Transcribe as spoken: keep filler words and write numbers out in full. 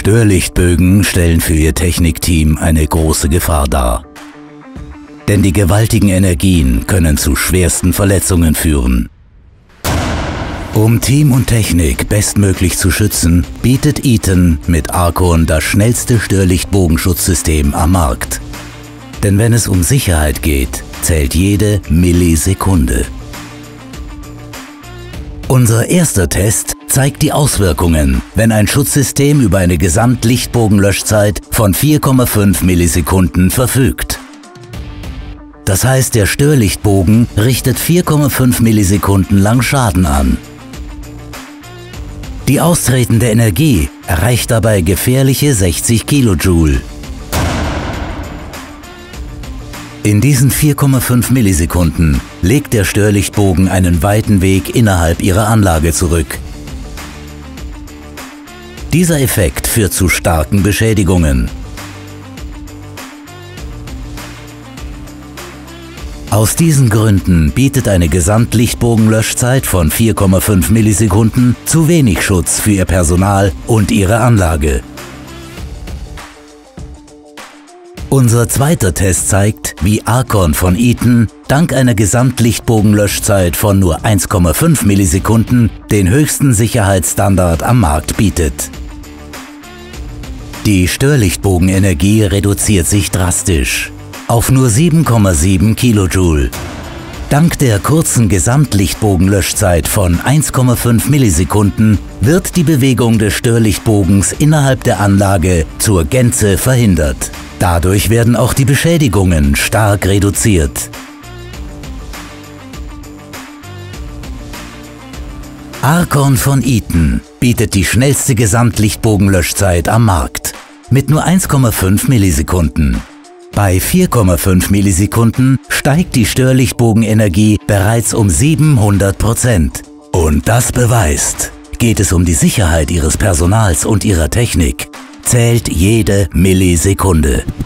Störlichtbögen stellen für Ihr Technikteam eine große Gefahr dar. Denn die gewaltigen Energien können zu schwersten Verletzungen führen. Um Team und Technik bestmöglich zu schützen, bietet Eaton mit Archon das schnellste Störlichtbogenschutzsystem am Markt. Denn wenn es um Sicherheit geht, zählt jede Millisekunde. Unser erster Test zeigt die Auswirkungen, wenn ein Schutzsystem über eine Gesamtlichtbogenlöschzeit von vier Komma fünf Millisekunden verfügt. Das heißt, der Störlichtbogen richtet vier Komma fünf Millisekunden lang Schaden an. Die austretende Energie erreicht dabei gefährliche sechzig Kilojoule. In diesen vier Komma fünf Millisekunden legt der Störlichtbogen einen weiten Weg innerhalb Ihrer Anlage zurück. Dieser Effekt führt zu starken Beschädigungen. Aus diesen Gründen bietet eine Gesamtlichtbogenlöschzeit von vier Komma fünf Millisekunden zu wenig Schutz für Ihr Personal und Ihre Anlage. Unser zweiter Test zeigt, wie Archon von Eaton dank einer Gesamtlichtbogenlöschzeit von nur eins Komma fünf Millisekunden den höchsten Sicherheitsstandard am Markt bietet. Die Störlichtbogenenergie reduziert sich drastisch auf nur sieben Komma sieben Kilojoule. Dank der kurzen Gesamtlichtbogenlöschzeit von eins Komma fünf Millisekunden wird die Bewegung des Störlichtbogens innerhalb der Anlage zur Gänze verhindert. Dadurch werden auch die Beschädigungen stark reduziert. Archon von Eaton bietet die schnellste Gesamtlichtbogenlöschzeit am Markt mit nur eins Komma fünf Millisekunden. Bei vier Komma fünf Millisekunden steigt die Störlichtbogenenergie bereits um siebenhundert Prozent. Und das beweist, geht es um die Sicherheit Ihres Personals und Ihrer Technik, zählt jede Millisekunde.